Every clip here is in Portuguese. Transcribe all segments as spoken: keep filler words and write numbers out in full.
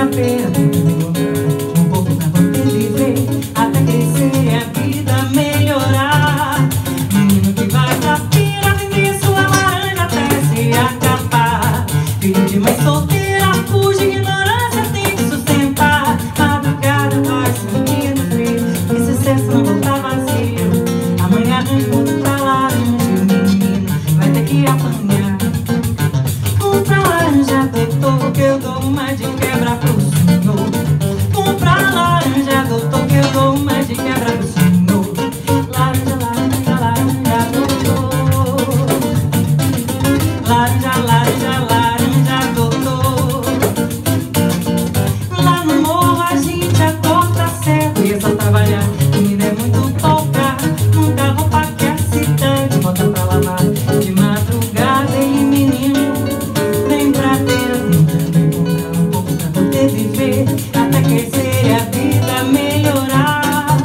feira, um pouco pra poder viver, até crescer e a vida melhorar. Menino que vai pra feira vender sua laranja até se acabar. Filho de mãe solteira, fuge ignorância, tem que sustentar. Madrugada vai sentindo frio, esse cesto não volta vazio. Amanhã arranja outro pra laranja, o menino vai ter que apanhar. Compra laranja, doutor, que eu dou uma de quebra pro senhor. Compra laranja, doutor, que eu dou uma de quebra pro senhor. Laranja, laranja, laranja, doutor. Laranja, laranja, laranja, doutor. Lá no morro a gente acorda cedo e é só trabalhar. Comida é muito pouca, nunca roupa que a cidade bota pra lavar. De madrugada e menino vem pra feira, vem também comprar um pouco pra poder viver, até crescer e a vida melhorar.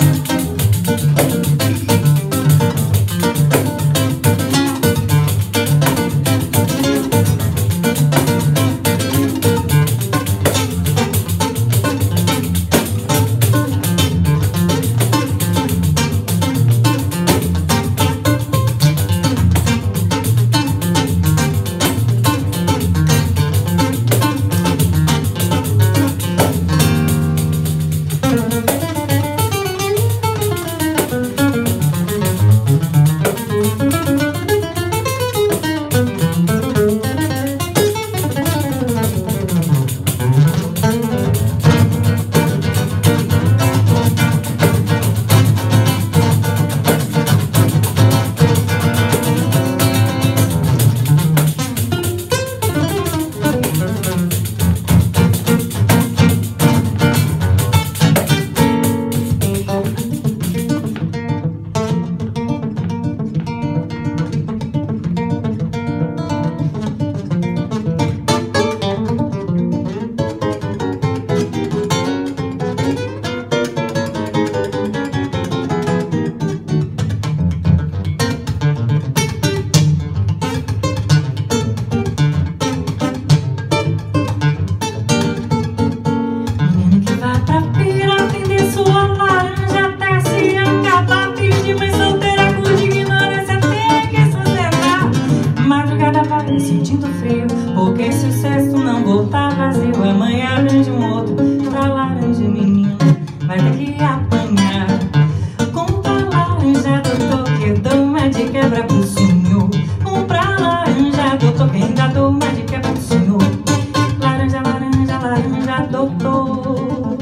Sentindo frio, porque se o cesto não voltar vazio, amanhã arranja um outro pra laranja, menino vai ter que apanhar. Compra laranja, doutor, que eu dou uma de quebra pro senhor. Compra laranja, doutor, que ainda dou uma de quebra pro senhor. Laranja, laranja, laranja, doutor.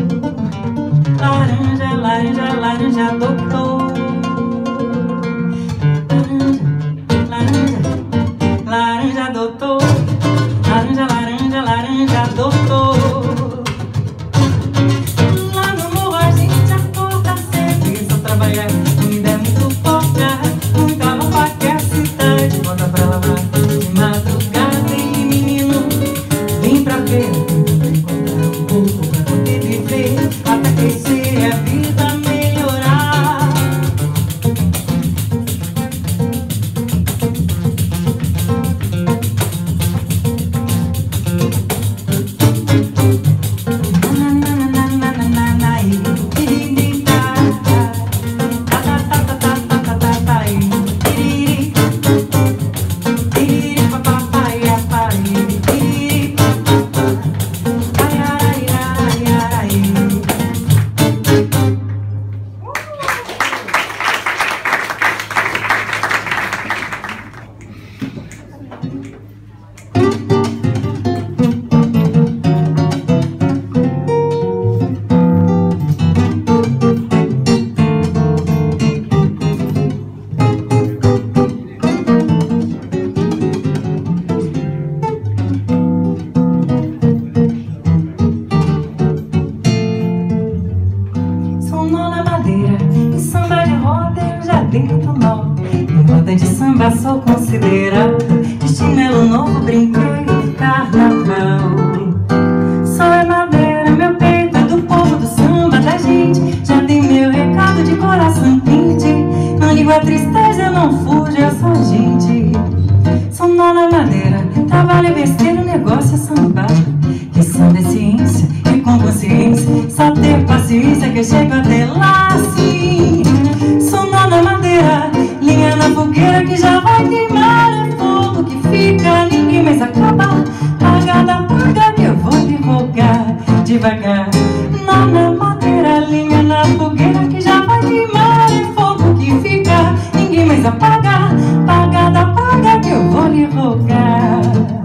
Laranja, laranja, laranja, doutor. Laranja, doutor, laranja, laranja, laranja, doutor. Lá no morro a gente acorda cedo e só trabalhar. Comida é muito pouca, muita roupa que a cidade bota pra lavar. De madrugada e menino vem pra feira, vem comprar um pouco pra poder viver, até crescer e a vida melhorar. Dentro nó, em roda de samba sou considerado de chinelo novo, brinquedo de carnaval. Só é madeira, meu peito é do povo do samba da gente. Já dei meu recado de coração quente. Não ligo a tristeza, eu não fujo, eu sou gente. Sou nó na madeira, trabalho é besteira, o negócio é sambar. Que samba é ciência, e com só ter paciência que eu chego até lá, sim. Sonar na madeira, linha na fogueira que já vai queimar. É fogo que fica, ninguém mais acaba. Apagada, apaga que eu vou lhe rogar devagar. Nó na madeira, linha na fogueira que já vai queimar. É fogo que fica, ninguém mais apaga. Apagada, apaga que eu vou lhe rogar.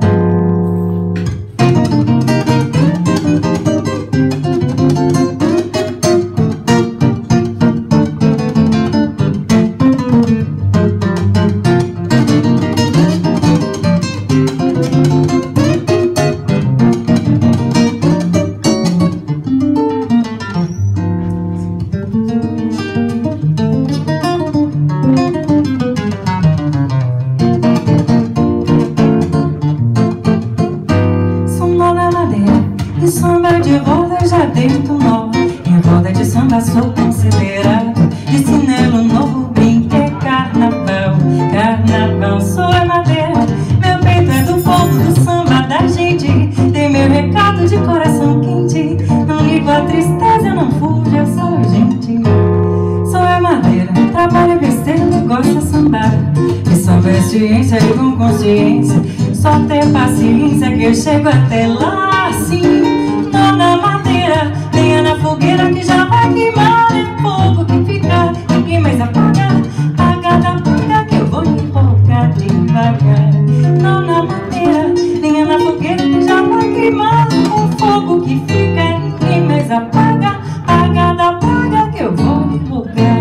Em samba de roda já deito nó. Em roda de samba sou considerado de chinelo novo, brinque é carnaval. Carnaval sou a madeira, meu peito é do povo do samba da gente. Tem meu recado de coração quente. Não ligo a tristeza, não fujo, eu sou gente. Sou a madeira, trabalho besteira, gosto de sambar. E samba é ciência e com consciência, só ter paciência que eu chego até lá, sim. Nó na madeira, lenha na fogueira que já vai queimar. É fogo que fica, ninguém mais apaga. Apagada, apaga que eu vou lhe rogar devagar. Nó na madeira, lenha na fogueira que já vai queimar. O fogo que fica, ninguém mais apaga. Apagada, apaga que eu vou lhe rogar.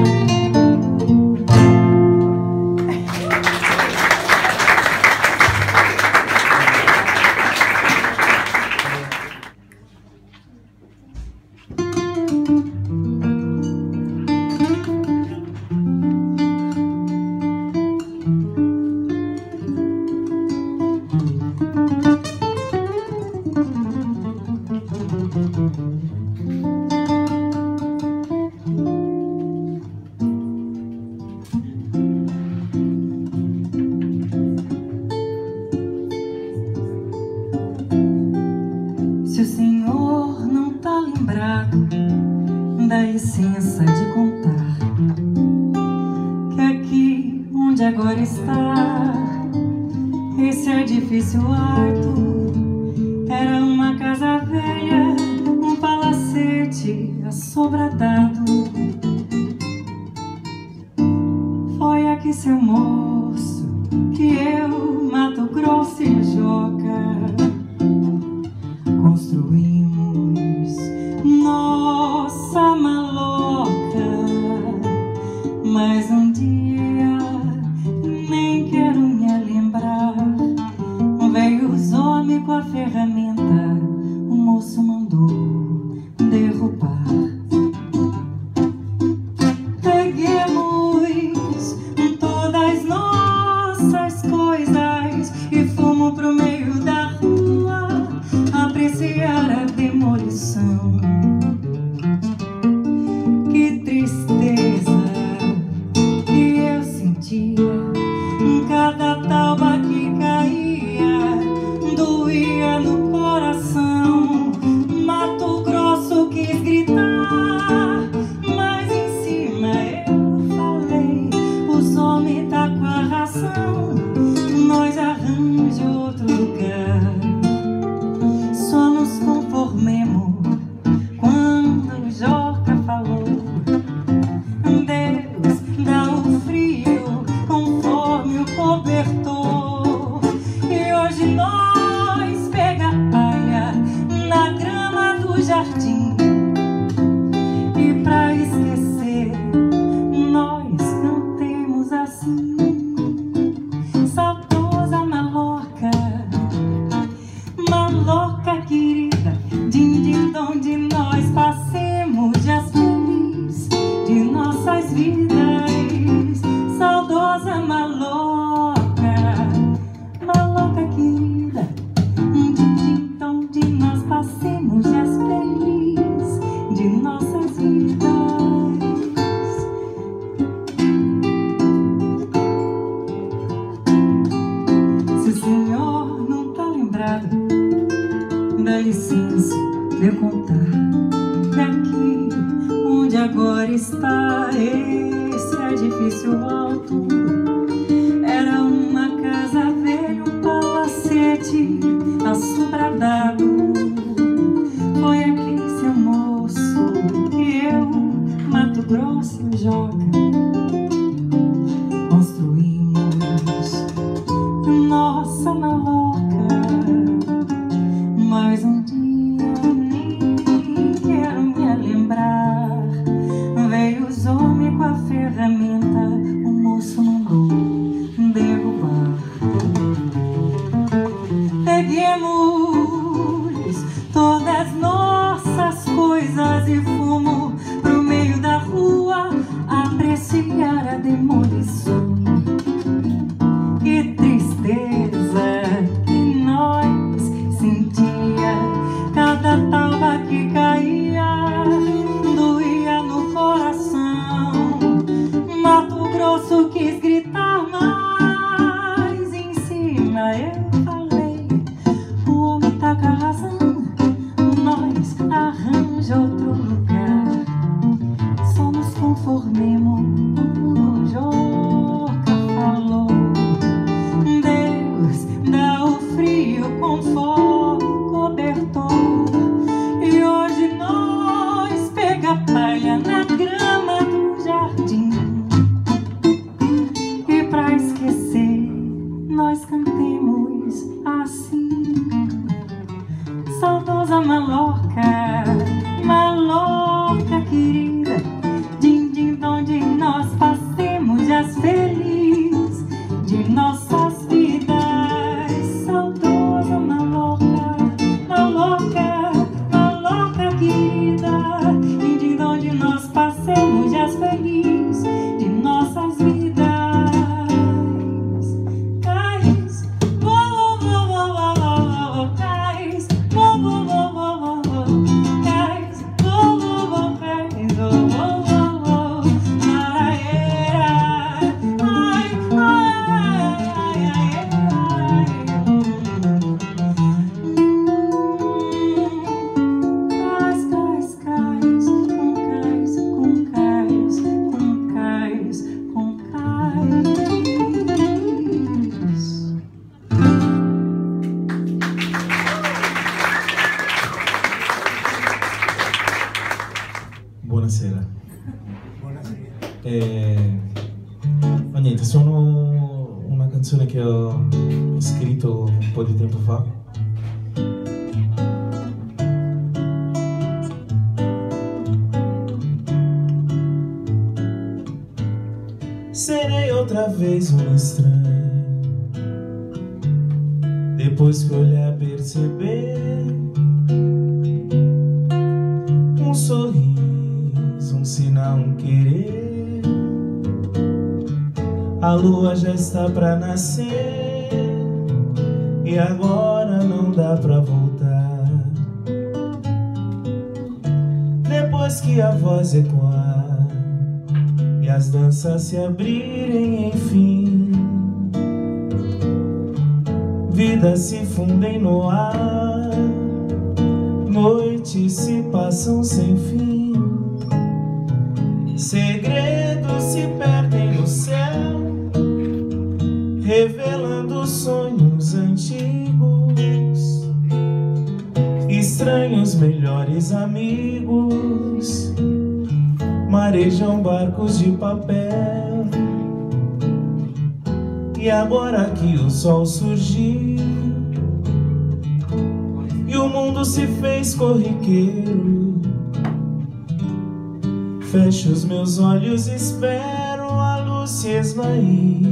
Se o senhor não tá lembrado, dá licença de contar que aqui onde agora está esse edifício alto era uma casa velha, um palacete assobradado. Foi aqui, seu moço, que eu, Mato Grosso e Joca construímos nossa maloca. Mas um dia, nem quero me lembrar, veio os homens com a ferramenta, o moço mandou derrubar. Peguemos todas nossas coisas e fomos pro meio da rua apreciar a demolição. Que tristeza que eu sentia, cada tauba que caía doía no coração. Mato Grosso quis gritar, mas em cima eu falei: os homens tá com a razão, nós arranjamos outro lugar. Só nos conformemos quando o Joca falou: Deus dá o frio conforme o cobertor. E hoje nós pega a palha na grama do jardim, e pra esquecer nós cantemos assim: saudosa maloca, maloca querida, din din dom, de nós passemos dias felizes de nossas vidas. Saudosa maloca, maloca querida, din din dom, de nós passemos dias felizes de nossas vidas. Se o senhor não tá lembrado, dá licença de eu contar. agora está esse edifício alto. Era uma casa velha, um palacete assombrado. Foi aqui, seu moço, que eu, Mato Grosso e o Joca construímos nossa maloca. Mas um dia, nem quero me lembrar, veio os homens com a ferramenta, o moço mandou derrubar. Peguemos todas nossas coisas e fumo pro meio da rua apreciar a demolição. Que tristeza que nós sentia, cada talba que caía doía no coração. Mato Grosso quis gritar mais em cima, eu falei, o homem tá com a razão, nós arranja outro lugar, só nos conformemos como o Joca falou. Deus dá o frio com fogo cobertor, e hoje nós pega palha na grama do jardim, e pra esquecer nós cantemos assim: saudosa maloca, maloca querida, din-din donde nós passemos dias felizes de nossas vidas. Saudosa maloca, maloca, maloca querida, din-din donde nós passemos dias felizes de nossas vidas. Cais, oh, oh, oh, oh, oh, oh, cais, oh, oh, oh, oh, oh, cais, oh, oh, oh, cais, oh, oh, oh, oh, araera, ai, ai, ai, ai, ai. Cais, cais, cais, com cais, com cais, com cais, com cais. Buonasera. Eh, ma niente, sono una canzone che ho scritto un po' di tempo fa. Serei outra vez um estranho, depois que olhar perceber um sorriso, um sinal, um querer. A lua já está pra nascer e agora não dá pra voltar. Depois que a voz ecoar e as danças se abrirem, enfim, vidas se fundem no ar, noites se passam sem fim, segredos se perdem no céu, revelando sonhos antigos, estranhos melhores amigos marejam barcos de papel. E agora que o sol surgiu e o mundo se fez corriqueiro, fecho os meus olhos e espero a luz se esvair.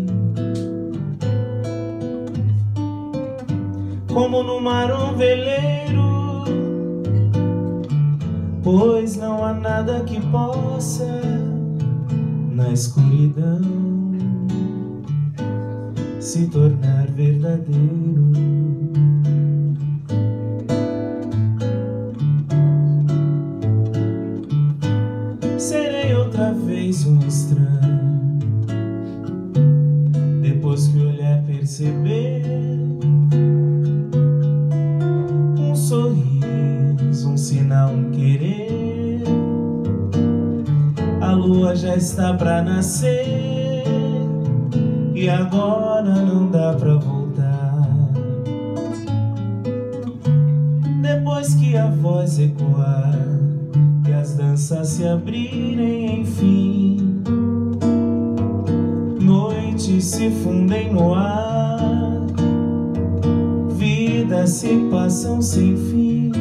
Como no mar um veleiro, pois não há nada que possa na escuridão se tornar verdadeiro. Serei outra vez um estranho, depois que olhar perceber um sorriso, um sinal, um querer. lua já está pra nascer e agora não dá pra voltar. Depois que a voz ecoar e as danças se abrirem, enfim, noites se fundem no ar, vidas se passam sem fim,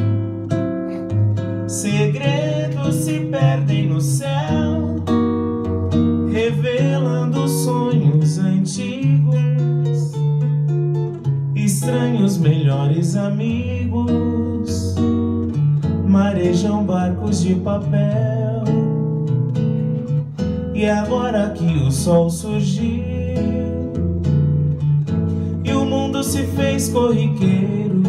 segredos se perdem no céu, revelando sonhos antigos, estranhos melhores amigos marejam barcos de papel. E agora que o sol surgiu e o mundo se fez corriqueiro,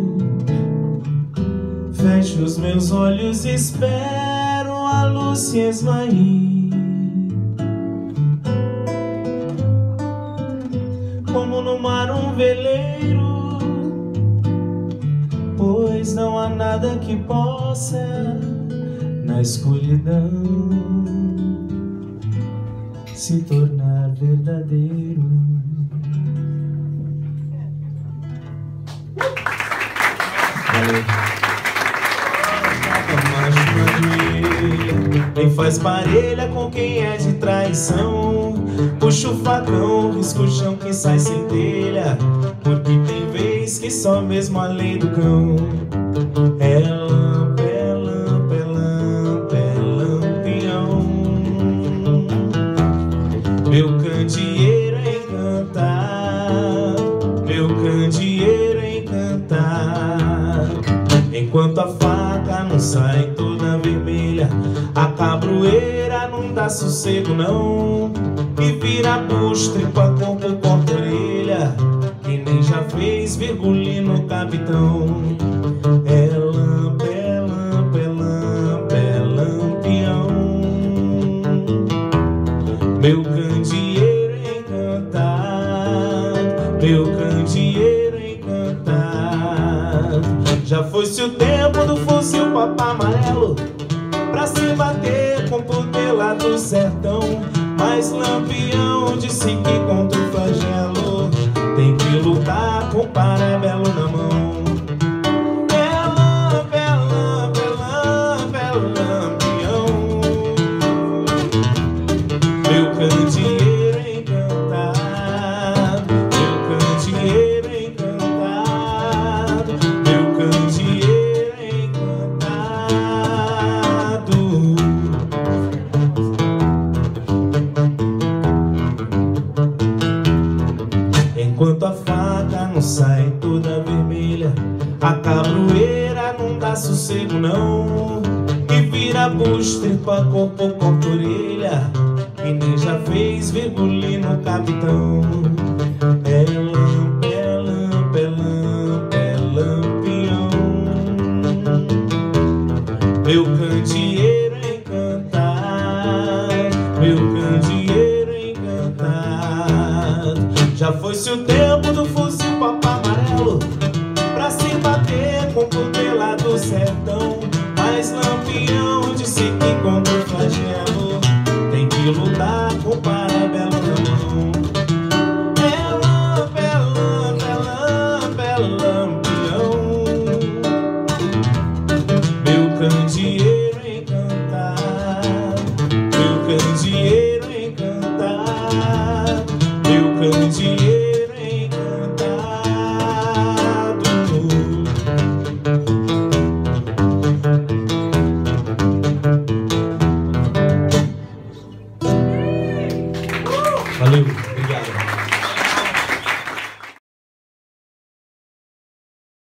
fecho os meus olhos e espero a luz se esvair. Como no mar um veleiro, pois não há nada que possa, na escuridão, se tornar verdadeiro. Valeu. Quem faz parelha com quem é de traição, puxa o facão, risca o chão que sai sem telha, porque tem vez que só mesmo a lei do cão. É lampa, é lampa, é lampa, é lampião. Meu candeeiro é encantado, meu candeeiro é encantado. Enquanto a faca não sai toda vermelha, a cabroeira não dá sossego não, e vira busto, tripa, corpo, corta orelha, que nem já fez virgulino capitão. É lampa, é lampa, é lampa, é lampião. Meu candeeiro é encantado, meu candeeiro é encantado. Já foi-se o tempo do fuzil papo amarelo pra se bater com putela do sertão, mas Lampião disse que contra o flagelo tem que lutar com o parabelo na mão. É lampa, é lampa, é lampa, é lampião. Meu candeeiro é encantado, meu candeeiro é encantado, meu candeeiro é encantado. Enquanto a faca não sai toda vermelha, a cabroeira não dá sossego não, e vira busto, tripa, corpo, corta orelha, que nem já fez virgulino capitão. É lampa, é lampa, é lampa, é lampião. Meu candeeiro é encantado, meu candeeiro é encantado. Já foi-se o tempo